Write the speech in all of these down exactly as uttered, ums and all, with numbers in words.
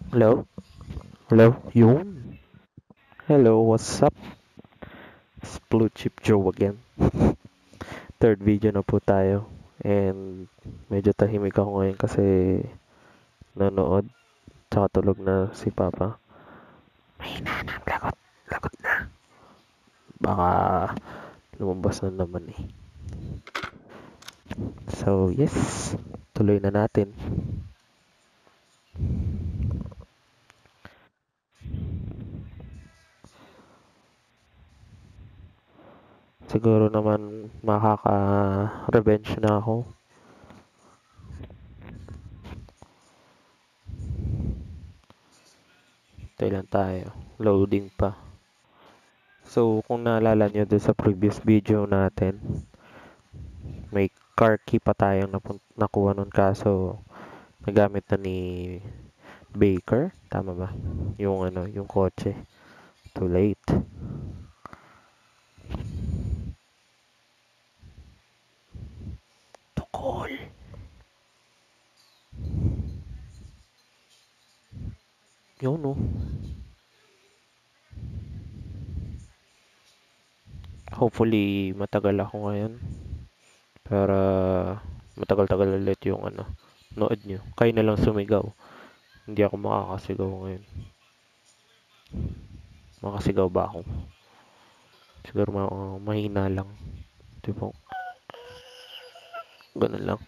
Hello? Hello? Yun? Hello, what's up? It's Blue Chip Joe again. Third video na po tayo. And medyo tahimik ako ngayon kasi nanood. Tsaka tulog na si Papa. Mahina na ang lagot. Lagot na. Baka lumabas na naman eh. So, yes. Tuloy na natin. Siguro naman makaka-revenge na ako. Tayo lang tayo. Loading pa. So, kung naalala nyo doon sa previous video natin, may car key pa tayong napun- nakuha nun kaso nagamit na ni Baker. Tama ba? Yung ano, yung kotse. Too late. Tukol! Yun no. Hopefully, matagal ako ngayon. Para matagal-tagal ulit yung ano, nood nyo. Kayo na lang sumigaw. Hindi ako makakasigaw ngayon. Makasigaw ba ako? Siguro ma uh, mahina lang. Tipo, ganun lang.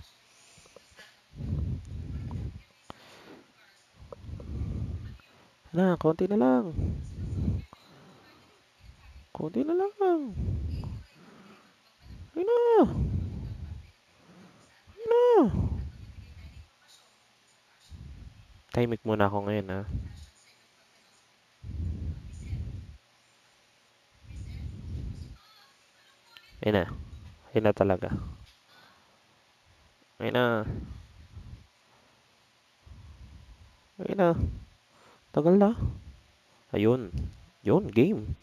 Na, konti na lang. Konti na lang. Ay na. Ay na. Timing muna ako ngayon ha. Ay na. Ay na talaga. Ay na. Ay na. Tagal na. Ayun. Yun, game.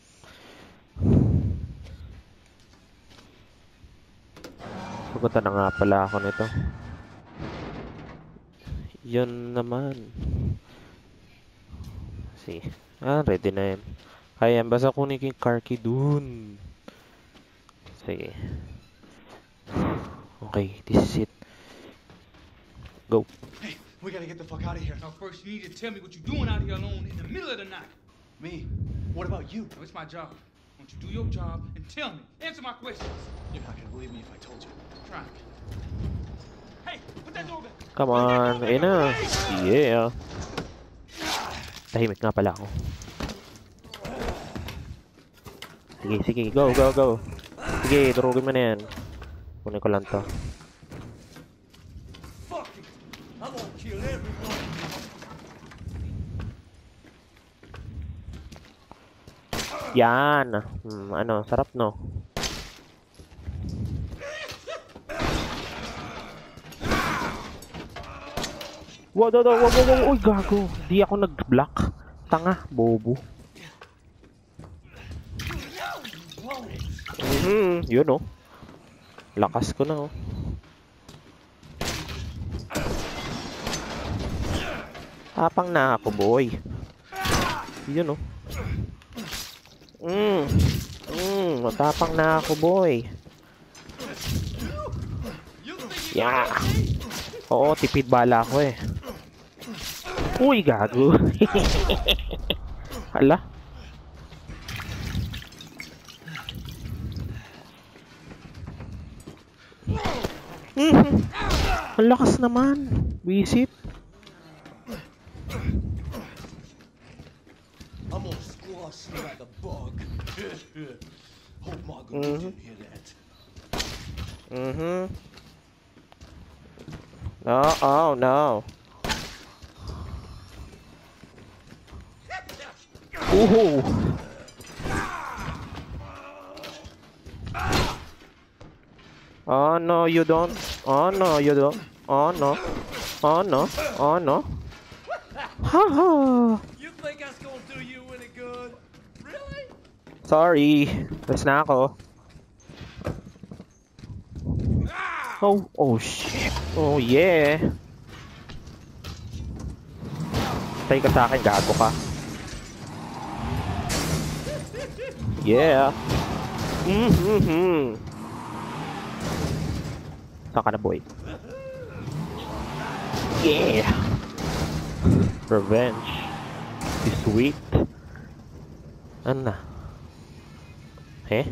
Pupunta na nga pala ako nito. Yun naman. See. Ah, ready na yan. Kaya basta kunin ko yung car key dun. Sige. Okay, this is it. Go. Hey, we gotta get the fuck out of here. Now, first, you need to tell me what you're doing out here alone in the middle of the night. Me? What about you? No, it's my job. Why don't you do your job and tell me? Answer my questions. You're not gonna believe me if I told you. Try. Hey, put that door back. Come on. Ayun na. Yeah. Tahimik nga pala ako. Sige, sige. Go, go, go. Sige, durugin mo na yan. Kunin ko lang to. Fuck it. I'm gonna kill everyone. Yan. Hmm, ano, sarap no. Wow, wow, wow, wow, wow. Uy, gago. Di ako nag-block. Tanga, bobo. Mhm, yun oh. Lakas ko na oh. Tapang na ako, boy. Yun oh. Mm. Mm, matapang na ako, boy. Yeah. Oo, tipid bala ako eh. Uy, gago. Hala. Mm. Ang lakas naman. Visit. I'm gonna squash you like a bug. Hope Margaret Mhm. didn't hear that. Mhm. No, oh no. Ooh. Oh no, you don't. Oh no, you don't. Oh no. Oh no. Oh no. Haha. You think that's gonna do you any good? Really? Sorry. Tapos na ako. Oh, oh shit. Oh yeah. Patay ka sa akin, gago ka. Yeah. Mm-hmm. Saan ka na, boy? Yeah. Revenge is sweet. Ano na? Eh?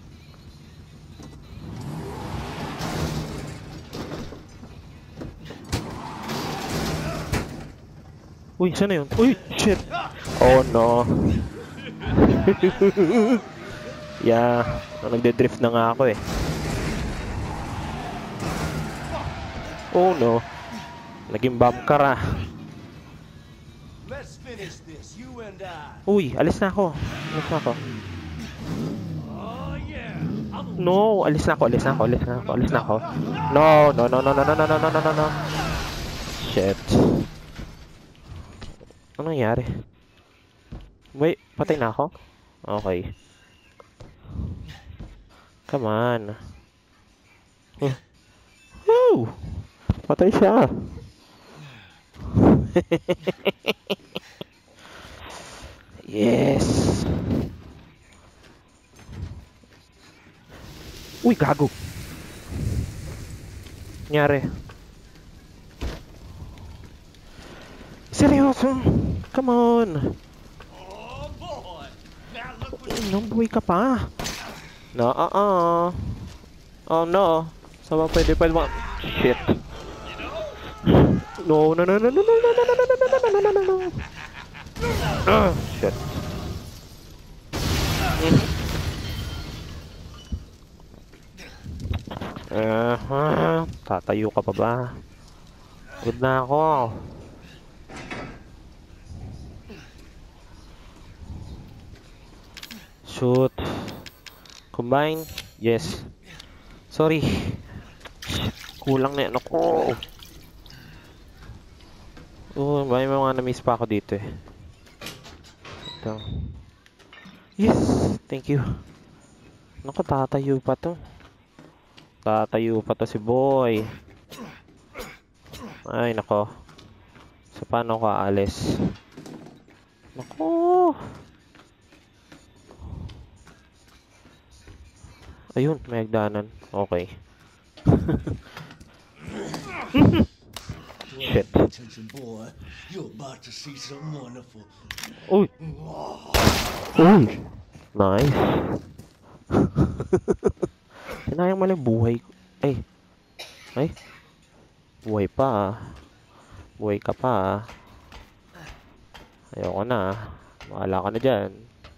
Uy, saan na yun? Uy, shit! Oh no. Yeah, nagde-drift na nga ako eh. Oh no. Naging bumper ah. Let's finish this, you and I. Uy, alis na ako. Alis na ako. Oh yeah. I'm No, alis na ako, alis na ako, alis na ako, alis na ako. No, no, no, no, no, no, no, no, no, no, no, no. Shit. Ano nangyari? Wait, patay na ako? Okay. Come on. Huh. Woo! Patay siya. Yes. Uy, gago. Nangyari. Seryoso? Come on. Oh boy. Now look what Inom buhay ka pa. No, uh-uh. Oh no. Sama pwede pwede mo. Shit. No, no, no, no, no, no, no, no, no, no, no, no, no, no, no. Ah, shit. Eh, uh, tatayo ka pa ba? Good na ako. Shoot. Combine. Yes. Sorry. Kulang na yan ako. Oh, may mga na-miss pa ako dito eh. Ito. Yes! Thank you. Naku, tatayo pa to. Tatayo pa to si boy. Ay, nako. So, paano ko aalis? Nako. Ayun, may hagdanan. Okay. Shit. attention, boy. You're about to see something wonderful. Uy! Uy! Nice. Sinayang mo lang buhay ko. Ay. Ay. Buhay pa ah. Buhay ka pa ah. Ayoko na ah. Bahala ka na dyan.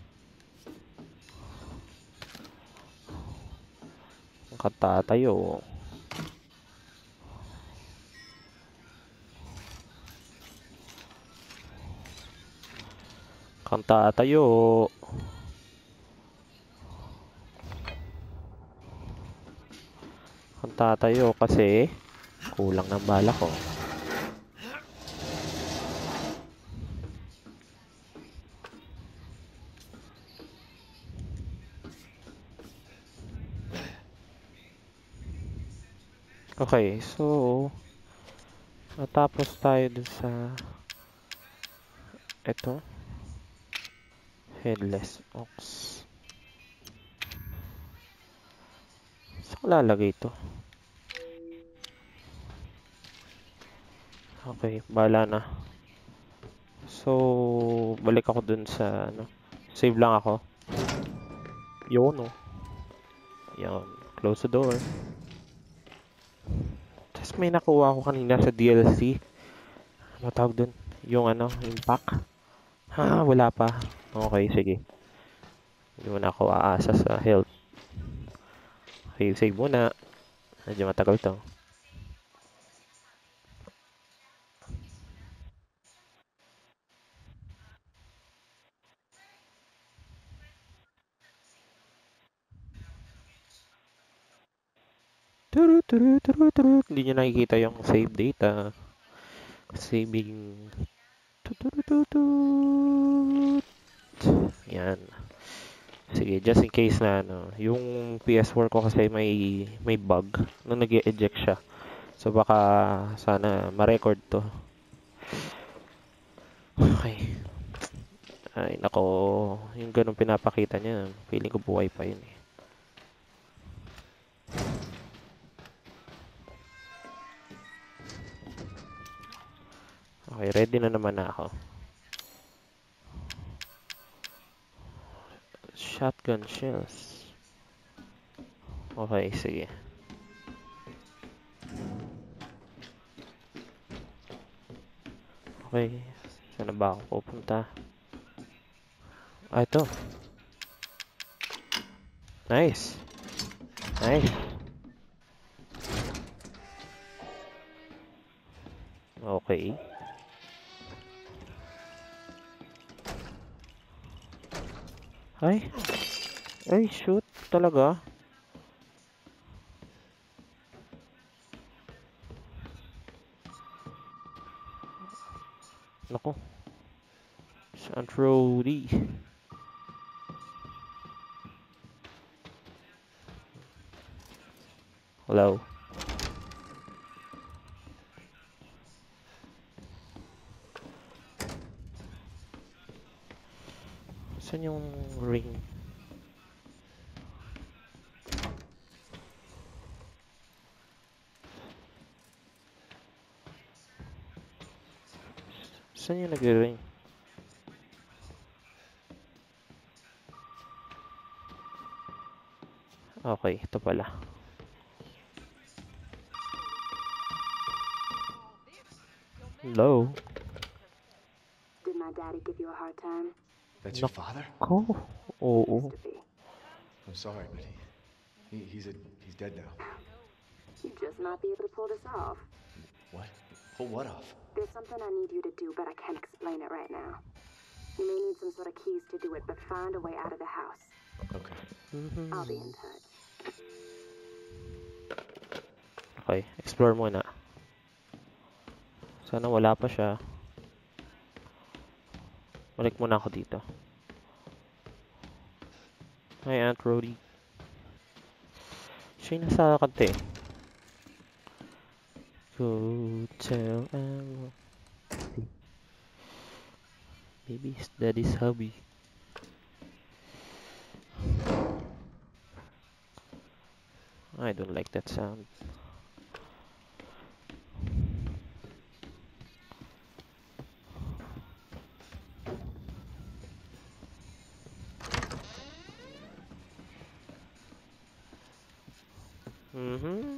Ang katatayo. Kang tatayo. Kang tatayo kasi kulang ng bala ko. Okay, so natapos tayo dun sa eto. Headless ox. Saan ko lalagay ito? Okay, bahala na. So, balik ako dun sa ano. Save lang ako. Yun, no. Yan. Close the door. Tapos may nakuha ako kanina sa D L C. Ano tawag dun? Yung ano, yung pack. Ha, wala pa. Okay, sige. Hindi mo na ako aasa sa health. Okay, save muna. Medyo matagal to. Turu, turu, turu, turu. Hindi nyo nakikita yung save data. Saving. Tutututut. Yan. Sige, just in case na ano, yung P S four ko kasi may may bug nung nag-eject siya. So baka sana ma-record to. Okay. Ay, nako. Yung ganun pinapakita niya, feeling ko buhay pa yun eh. Okay, ready na naman na ako. Shotgun shells. Okay, sige. Okay, saan na ba ako pupunta? Ah, ito. Nice. Nice. Okay. Ay. Ay, shoot. Talaga. Nako. Saan Rody? Hello. Saan yung ring? Saan yung nag-ring? Okay, ito pala. Hello? Did my daddy give you a hard time? That's your father? Ko. Oo. Used to be. I'm sorry, but he, he he's a he's dead now. You just might be able to pull this off. What? Pull what off? There's something I need you to do, but I can't explain it right now. You may need some sort of keys to do it, but find a way out of the house. Okay. I'll be in touch. Okay, explore muna. Sana wala pa siya. Balik muna ako dito. Hi, Aunt Rody. Siya yung nasa kante. Go tell Aunt Rody. Maybe it's daddy's hobby. I don't like that sound. Mm-hmm.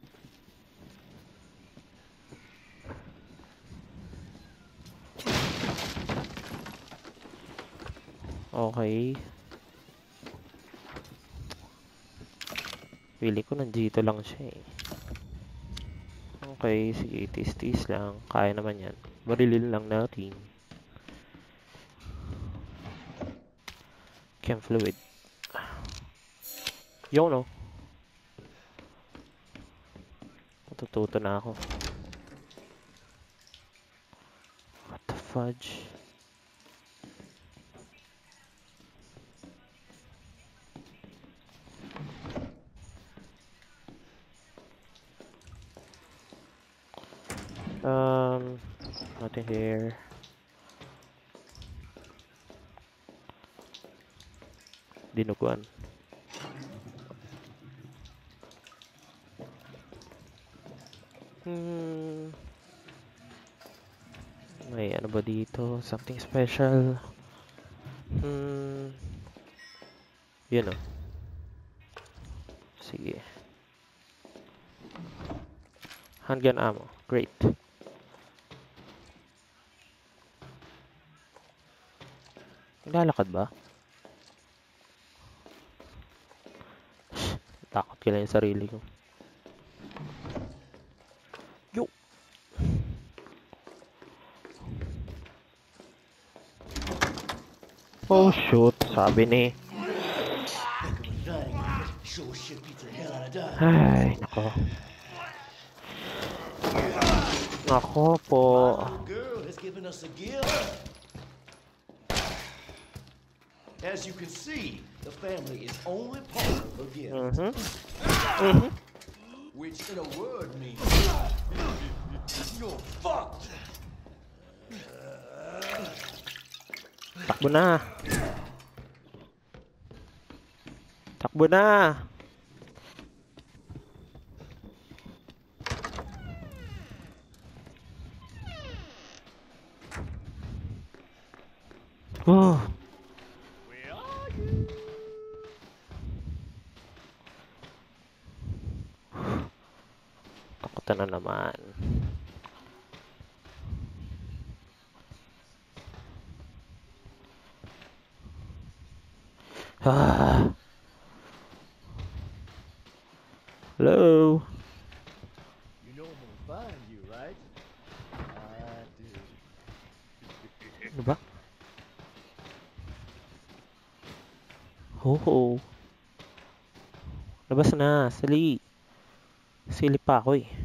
Okay. Pili ko nandito lang siya eh. Okay, sige, tis-tis lang. Kaya naman yan. Barilin lang natin. Chem fluid. Yo, no? Matututo na ako. What the fudge? Um, nothing here. Dinuguan. Hmm. May ano ba dito? Something special. Hmm. Yun o. Sige. Handgun ammo. Great. Naglalakad ba? Takot ko lang yung sarili ko. Yo! Oh shoot, sabi ni. Ay, nako. Nako po. As you can see, the family is only part of a gift. Mhm. Mhm. Which in a word means you're fucked. Takbo na. Takbo na. Oh. Takutan na naman. Ah. Hello. You know I'm gonna find you, right? I do. Ano ba? Ho ho. Labas na. Sali. Silip pa ako eh.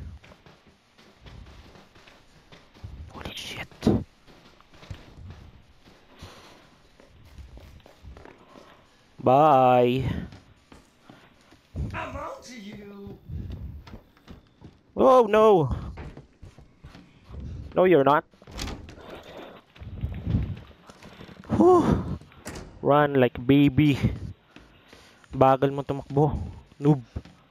Holy shit. Bye. I'm on to you. Oh no. No, you're not. Whew. Run like a baby. Bagal mo tumakbo. Noob.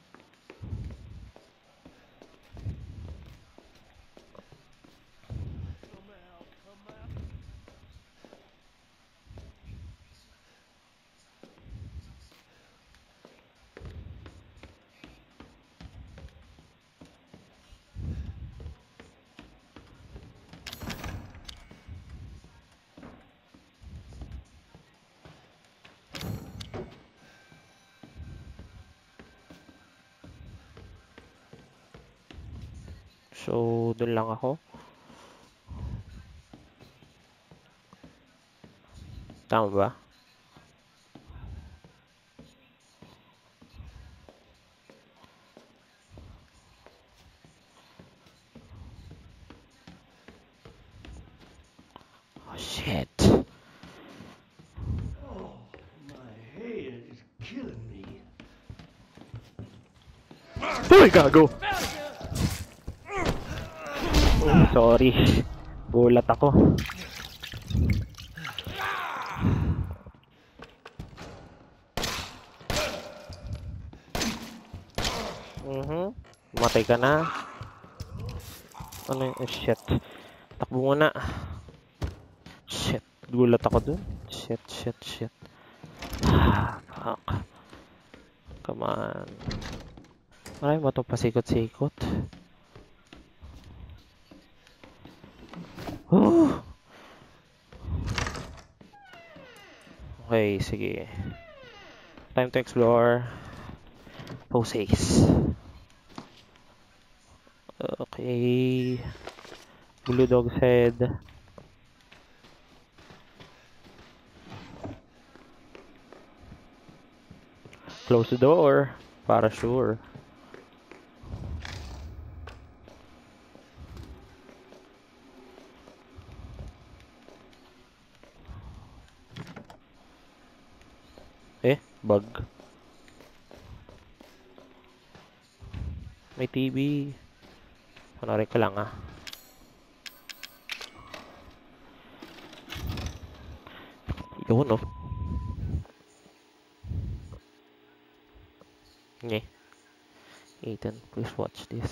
So, dun lang ako. Tama ba? Oh, shit. Oh, my head is killing me. Uy, gago! Oh, sorry. Gulat ako. Mhm. Matay ka na. Ano yung... Oh, shit. Takbo muna. Shit. Gulat ako dun. Shit, shit, shit. Ah, fuck. Come on. Marami ba itong pasikot-sikot? Oh! Okay, sige. Time to explore. Poses. Okay. Blue dog's head. Close the door. Para sure. Eh, bug. May T V. Panorin ka lang ah. Yun oh. Nye. Ethan, please watch this.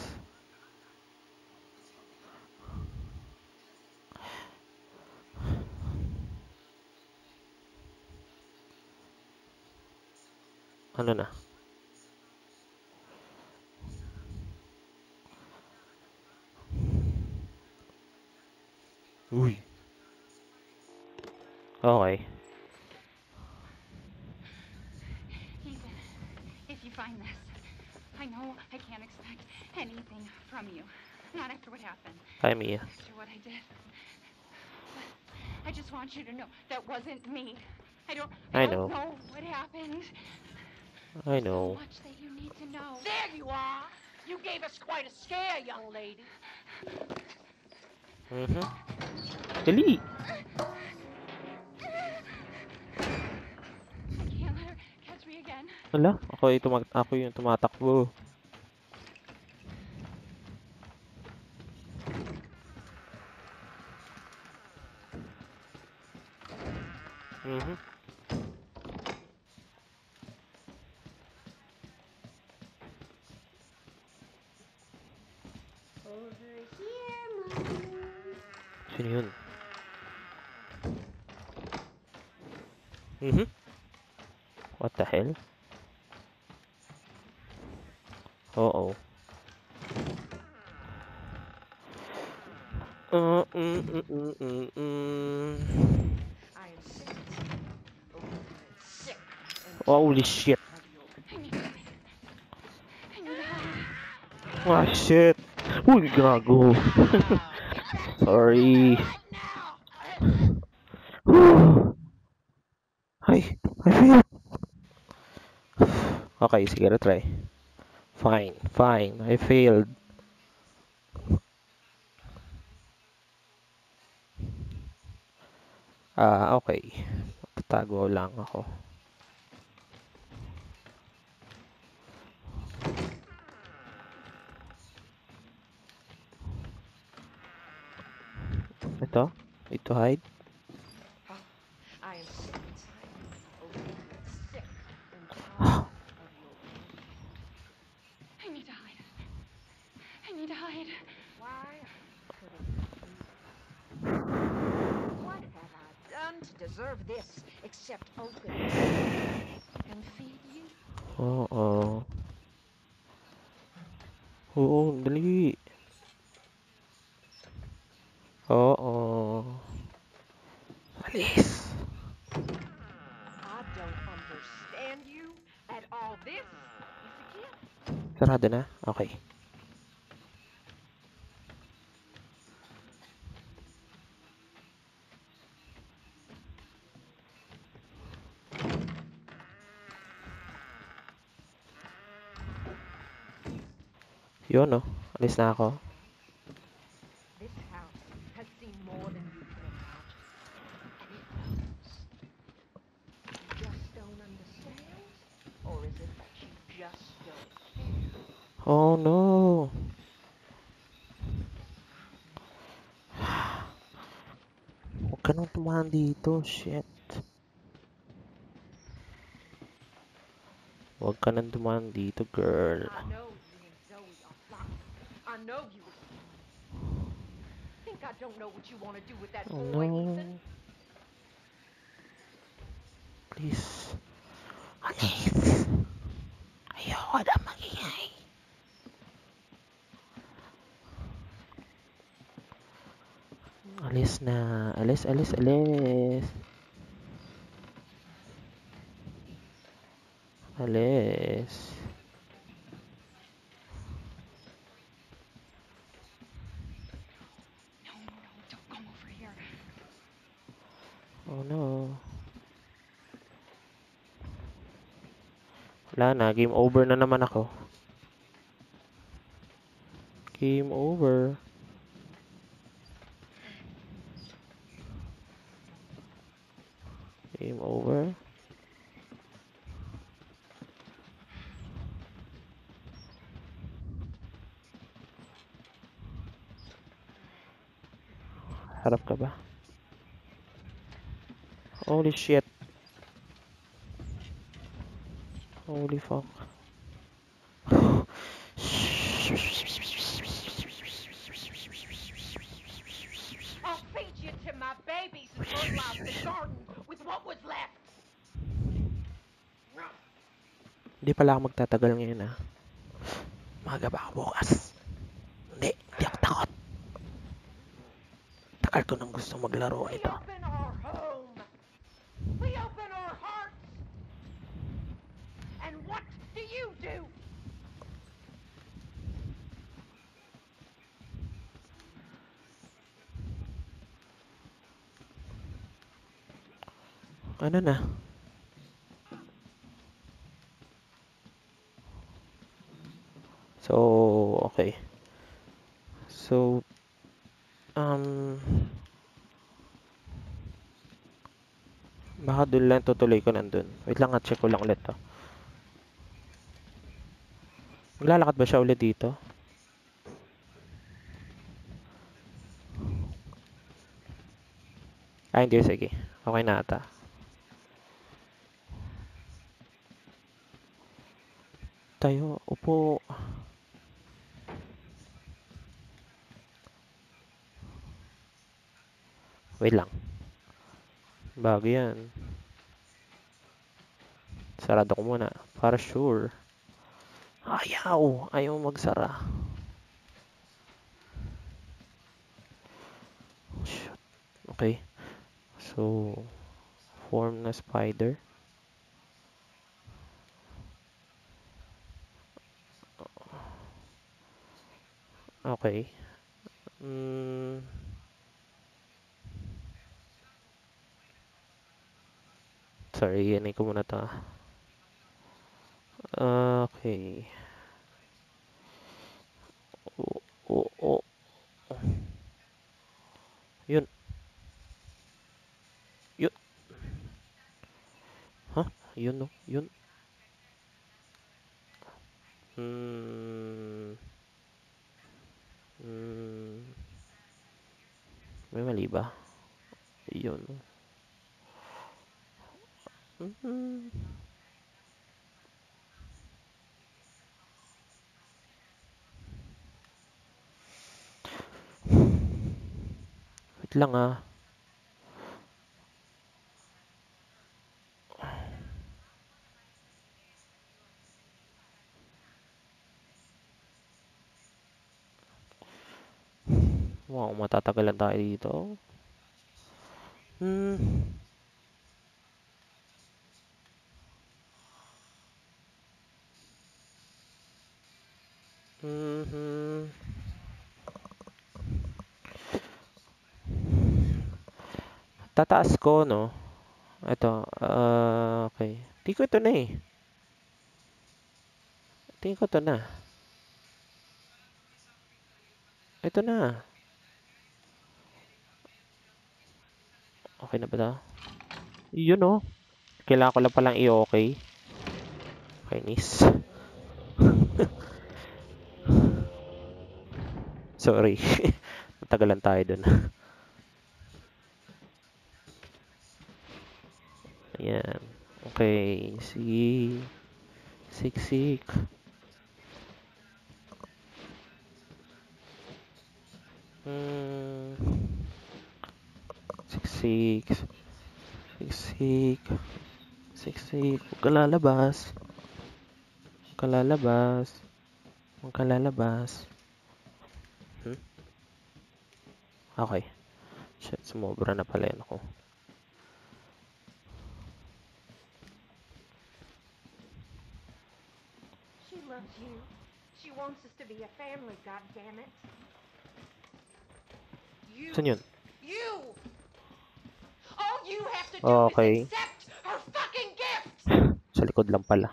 Ano na? Uy. Okay. Ethan, if you find this, I know I can't expect anything from you. Not after what happened. Hi, Mia. After what I did. But I just want you to know that wasn't me. I don't, I, I don't know. know what happened. I So know. much that you need to know. There you are. You gave us quite a scare, young lady. Mhm. Dali. I can't let her catch me again. Wala. Ako, yung tumag ako yung tumatakbo. Mhm. Over here, Mommy. Sino yun? Mhm. What the hell? Oo. Uh, mm, mm, mm, mm, mm. I am sick. Oh, sick and Holy shit. of your I need to hide. I need to hide. Ah, shit. Uy, gago. Sorry. Ay, I failed. Okay, sige, try. Fine, fine. I failed. Ah, okay. Tatago lang ako. Ito? Ito hide? I am sick and tired. Oh, sick and tired of your I need to hide. I need to hide. Why could it be you? What have I done to deserve this except open and feed you? Oo. Oo, dali. Oo. Alis. I don't understand you at all. This is a gift. Sarado na? Okay. Yun, no? Alis na ako. This house has seen more than you can imagine. And it knows. You just don't understand? Or is it that you just don't care? Oh, no. Huwag ka nang tumahan dito. Shit. Huwag ka nang tumahan dito, girl. I know you and Zoe are plotting. I know you were scheming. Think I don't know what you want to do with that Oh, boy, no. Ethan? Please. Alis. Ayoko na magingay. Alis na. Alis, alis, alis. Alis. No, no, don't come over here. Oh, no. Wala na. Game over na naman ako. Game over. Game over. Harap ka ba? Holy shit. Holy fuck. I'll feed you to my babies and fertilize the garden with what was left. Hindi pala ako magtatagal ngayon, ah. Maga ba ako bukas? Hindi. Hindi ako takot. Tagal ko nang gusto maglaro We nito. open our home. We open our hearts. And what do you do? Ano na? So, okay. So, um, baka doon lang tutuloy ko nandun. Wait lang, check ko lang ulit to. Maglalakad ba siya ulit dito? Ah, hindi. Sige. Okay na ata. tayo. Upo. Wait lang. Bago yan. Sarado ko muna. Para sure. Ayaw! Ayaw magsara. Shoot. Okay. So, form na spider. Okay. Mm. Sorry, yan ko muna to. Okay. Oh, oh, oh. Yun. Yun. Huh? Yun, no? Yun. Hmm. Hmm. May mali ba? Yun. Hmm. Wait lang ah. Wow, matatagalan tayo dito. Hmm. Hmm. Tataas ko, no? Ito. Uh, okay. Tingin ko ito na eh. Tingin ko ito na. Ito na. Okay na ba ito? Yun, no? Kailangan ko lang palang i-okay. Kainis. Sorry. Matagalan tayo dun. Ayan. Okay. Sige. Siksik. Hmm. Siksik. Siksik. Siksik. Huwag ka lalabas. Huwag ka lalabas. Huwag ka lalabas. Hmm? Okay. Shit, sumobra na pala yan ako. She loves you. She wants us to be a family, goddammit. You. Saan yun? You! All you have to do Okay. is accept her fucking gift! Sa likod lang pala.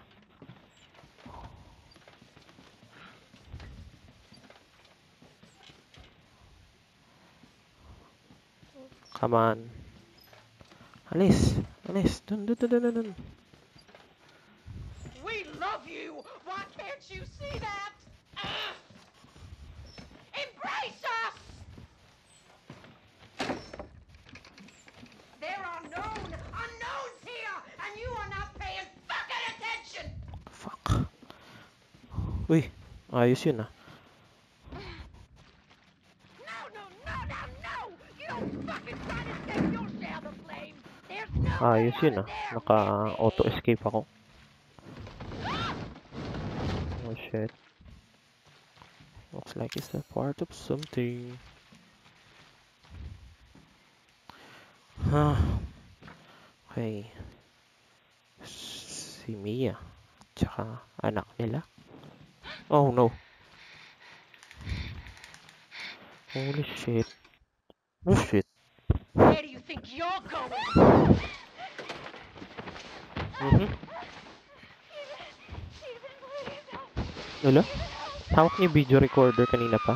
Come on. Alis. Alis. Dun, dun, dun, dun, dun, dun. We love you! Why can't you see that? Uh, embrace us! There are known unknowns here, and you are not paying fucking attention! Fuck. Uy. Ayos yun ah. No, no, no, no, no! You don't fucking try to take your share of the flame! There's no way Ayos out yun of ah. there with me! Naka-auto-escape ako. Oh shit. Looks like it's a part of something. Huh. Okay. Si Mia. Tsaka anak nila. Oh no. Holy shit. Oh shit. Where do you think you're going? Mhm. Wala? Hawak niya video recorder kanina pa.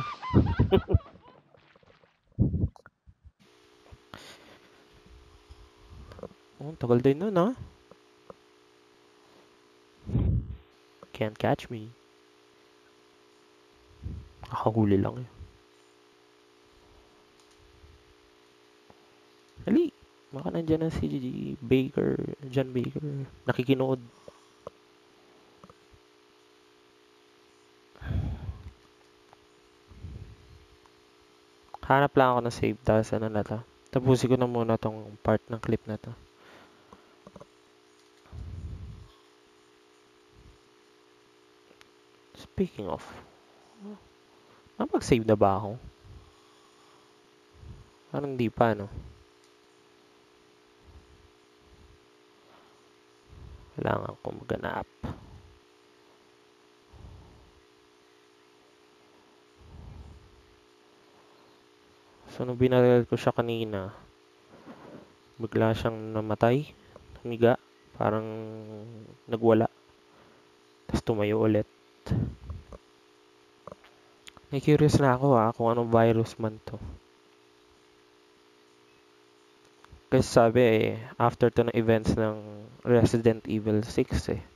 Oh, tagal din nun ah. Can't catch me. Nakahuli lang eh. Hali! Baka nandyan na si Baker, John Baker. Nakikinood. Hanap lang ako ng save, tapos ano na to. Tapusin ko na muna tong part ng clip na to. Speaking of, napag-save na ba ako? Parang hindi pa, no? Kailangan ko maganap. So, nung binaril ko siya kanina, bigla siyang namatay. Humiga. Parang nagwala. Tapos tumayo ulit. Na-curious na ako ha, kung anong virus man to. Kasi sabi eh, after to ng events ng Resident Evil six eh.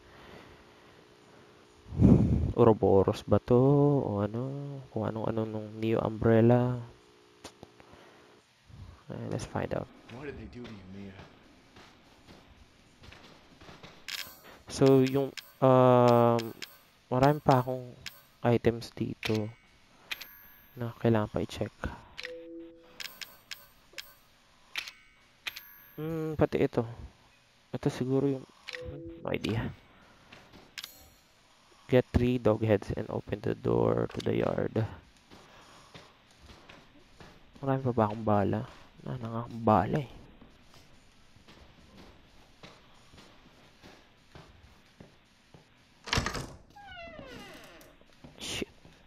Ouroboros ba to? O ano? Kung anong-ano nung Neo Umbrella. Eh, let's find out. What did they do to you, Mia? So, yung, um, marami pa akong items dito na kailangan pa i-check. Hmm, pati ito. Ito siguro yung, no idea. Get three dog heads and open the door to the yard. Marami pa ba akong bala? Na, na nga akong bala eh. Shit.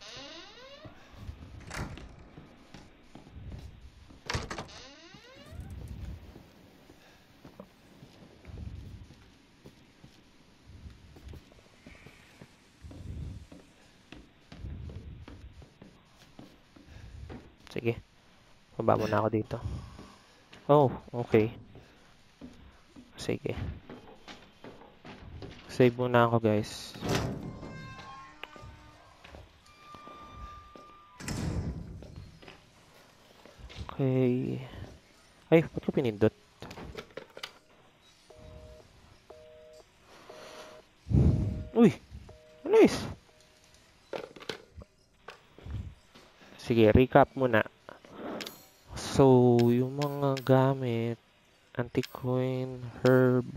Sige. Baba muna ako dito. Oh, okay. Sige. Save muna ako, guys. Okay. Ay, ba't ko pinindot? Uy! Nice! Sige, recap muna. So, yung mga gamit, antiquine, herb,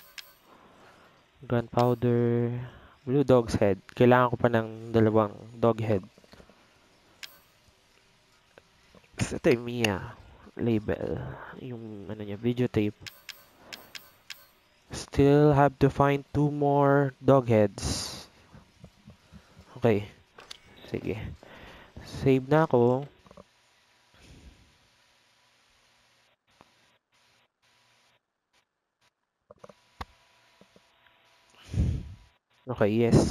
gunpowder, blue dog's head. Kailangan ko pa ng dalawang dog head. Sa ito yung Mia label. Yung ano niya, videotape. Still have to find two more dog heads. Okay. Sige. Save na ako. Okay, yes.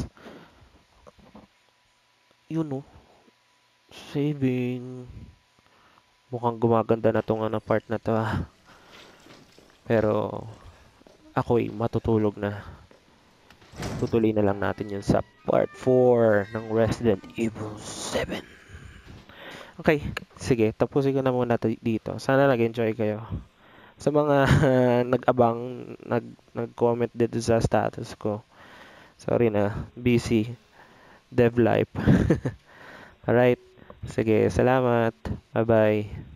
Yun, no. Saving. Mukhang gumaganda na tong ano part na to ah. Pero ako'y matutulog na. Tutuloy na lang natin yun sa part four ng Resident Evil seven. Okay, sige, tapusin ko na muna dito. Sana nag-enjoy kayo. Sa mga nag-abang, nag, nag-comment dito sa status ko. Sorry na, busy. Dev life. Alright, sige, salamat. Bye-bye.